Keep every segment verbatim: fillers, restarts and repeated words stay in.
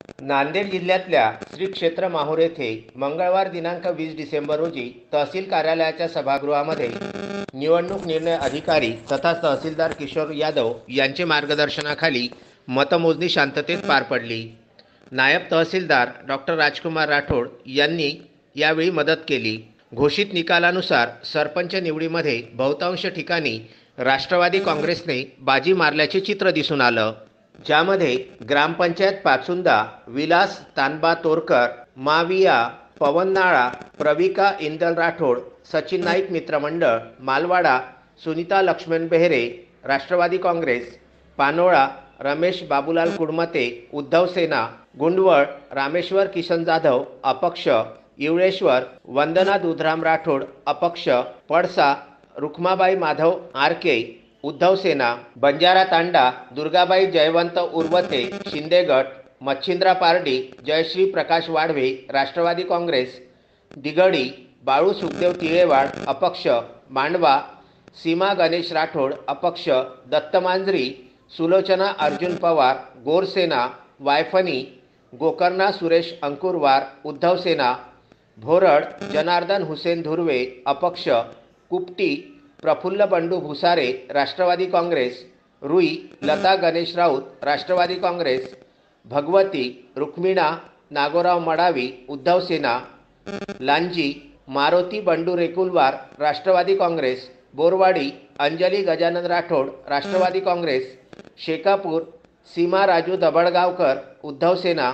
नांदेड जिल्ह्यातल्या श्री क्षेत्र माहूर येथे मंगळवार दिनांक वीस डिसेंबर रोजी तहसील कार्यालयाच्या सभागृहामध्ये निवडणूक निर्णय अधिकारी तथा तहसीलदार किशोर यादव यांचे मार्गदर्शनाखाली मतमोजणी शांततेत पार पडली। नायब तहसीलदार डॉक्टर राजकुमार राठोड यांनी यावेळी मदत केली। घोषित निकालानुसार सरपंच निवडीमध्ये बहुतांश ठिकाणी राष्ट्रवादी काँग्रेसने बाजी मारल्याचे चित्र दिसून आलं, ज्यामध्ये ग्रामपंचायत पाचुंदा विलास तानबा तोरकर, माविया पवननाळा, प्रविका इंदल राठोड, सचिन नाईक मित्रमंडळ मालवाडा, सुनीता लक्ष्मण बेहरे राष्ट्रवादी काँग्रेस, पानोळा रमेश बाबूलाल कुडमते उद्धव सेना, गुंडवळ रामेश्वर किशन जाधव अपक्ष, इवळेश्वर वंदना दुधराम राठोड अपक्ष, पडसा रुखमाबाई माधव आरके उद्धव सेना, बंजारा तांडा दुर्गाबाई जयवंत उर्वते शिंदे गट, मच्छिंद्रा पारडी जयश्री प्रकाश वाढवे राष्ट्रवादी काँग्रेस, दिगडी बाळू सुखदेव तिळेवाड अपक्ष, मांडवा सीमा गणेश राठोड अपक्ष, दत्तमांजरी सुलोचना अर्जुन पवार गोरसेना, वायफणी गोकर्णा सुरेश अंकुरवार उद्धव सेना, भोरड जनार्दन हुसेन धुर्वे अपक्ष, कुपटी प्रफुल्ल बंडू भुसारे राष्ट्रवादी काँग्रेस, रुई लता गणेश राऊत राष्ट्रवादी काँग्रेस, भगवती रुक्मिणा नागोराव मडावी उद्धव सेना, लांजी मारुती बंडू रेकुलवार राष्ट्रवादी काँग्रेस, बोरवाडी अंजली गजानन राठोड राष्ट्रवादी काँग्रेस, शेकापूर सीमा राजू दबडगावकर उद्धव सेना,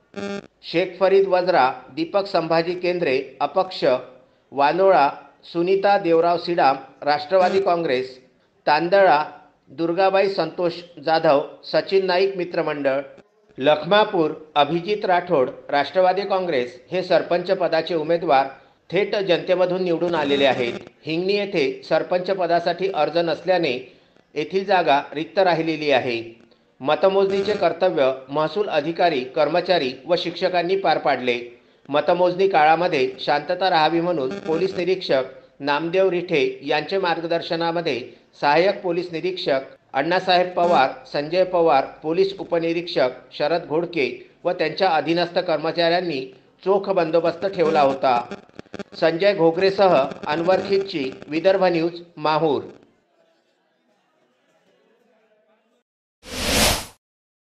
शेख फरीद वज्रा दीपक संभाजी केंद्रे अपक्ष, वानोळा सुनीता देवराव सिडाम राष्ट्रवादी काँग्रेस, तांदळा दुर्गाबाई संतोष जाधव सचिन नाईक मित्रमंडळ, लखमापूर अभिजित राठोड राष्ट्रवादी काँग्रेस हे सरपंच पदाचे उमेदवार थेट जनतेमधून निवडून आलेले आहेत। हिंगणी येथे सरपंच पदासाठी अर्ज नसल्याने येथील जागा रिक्त राहिलेली आहे। मतमोजणीचे कर्तव्य महसूल अधिकारी कर्मचारी व शिक्षकांनी पार पाडले। मतमोजणी काळामध्ये शांतता राहावी म्हणून पोलीस निरीक्षक नामदेव रिठे यांच्या मार्गदर्शनामध्ये सहाय्यक पोलीस निरीक्षक अण्णासाहेब पवार, संजय पवार, पोलीस उपनिरीक्षक शरद घोडके व त्यांच्या अधीनस्थ कर्मचाऱ्यांनी चोख बंदोबस्त ठेवला होता। संजय घोगरेसह अनवर खिच्ची, विदर्भ न्यूज, माहूर।